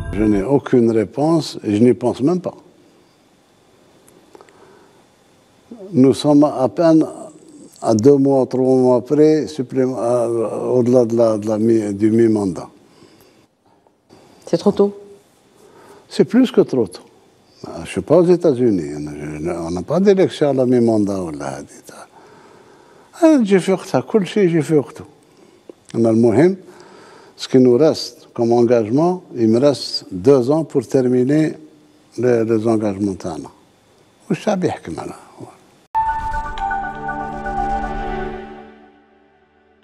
Je n'ai aucune réponse et je n'y pense même pas. Nous sommes à peine à 2 mois, 3 mois près, au-delà du mi-mandat. C'est trop tôt? C'est plus que trop tôt. Je ne suis pas aux États-Unis. On n'a pas d'élection à la mi-mandat. J'ai fait ça, tout j'ai fait tout. Ce qui nous reste comme engagement, il me reste 2 ans pour terminer les engagements. والشعب يحكم على